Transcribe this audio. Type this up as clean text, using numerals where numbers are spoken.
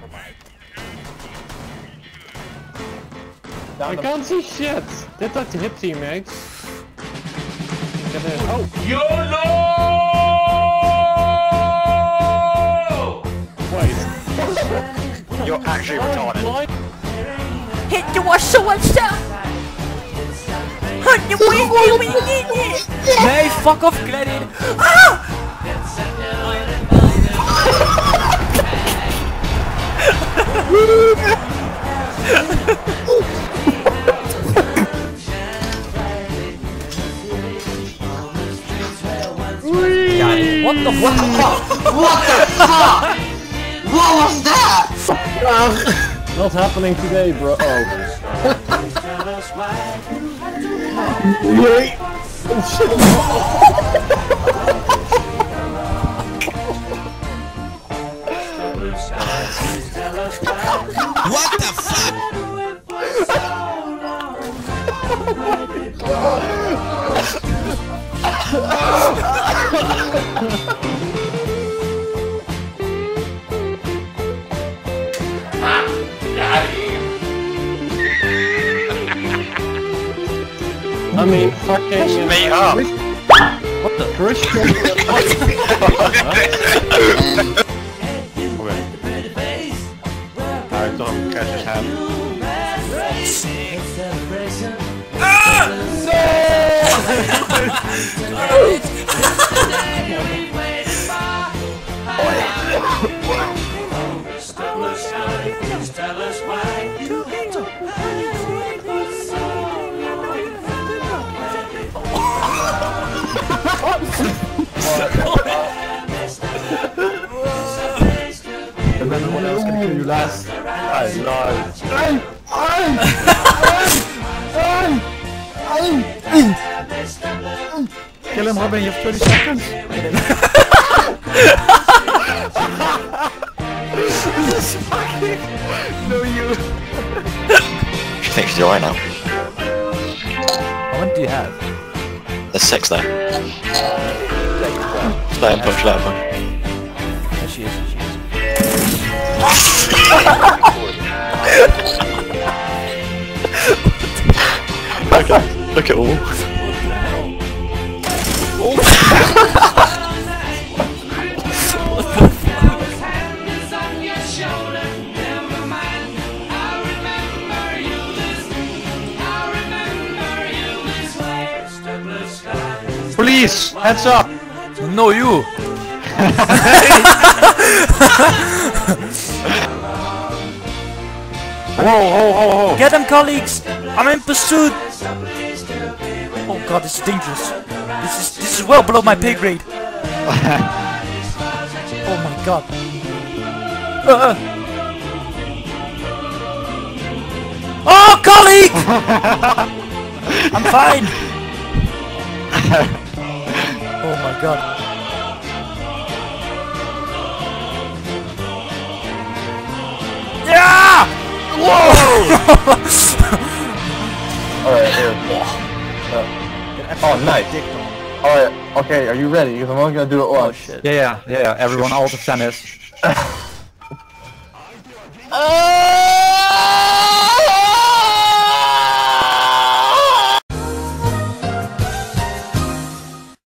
I can't see shit! Did that hit teammates? Oh! YOLO! Wait. You're actually retarded. Hit the washer, what's up? Hit the windy. Nee, fuck off, Glenn. Ah! What the fuck? What the fuck? What was that? What's happening today, bro? Oh. Wait. Oh shit. What the fuck? I mean, fucking... Me up! What the? Christian? Alright, don't catch his hand. And then no one else can kill you last. I know. Kill him, Robin, you have 30 seconds. No, you. She thinks she's alright now. How many do you have? There's 6 there. Just let him push, let him push. There she is, she is. Look at all. Police, heads up. No, you! Whoa. Get them, colleagues! I'm in pursuit! Oh god, this is dangerous. This is well below my pay grade. Oh my god. Oh, colleague! I'm fine. Oh my god. Yeah! Whoa! Alright, here. Oh, nice. Alright, okay, are you ready? Because I'm only gonna do it once. Oh shit. Yeah, everyone, all the tennis.